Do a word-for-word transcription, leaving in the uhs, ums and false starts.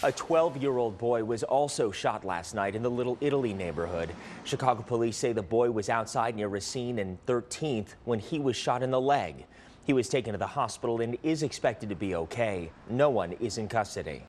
A twelve-year-old boy was also shot last night in the Little Italy neighborhood. Chicago police say the boy was outside near Racine and thirteenth when he was shot in the leg. He was taken to the hospital and is expected to be okay. No one is in custody.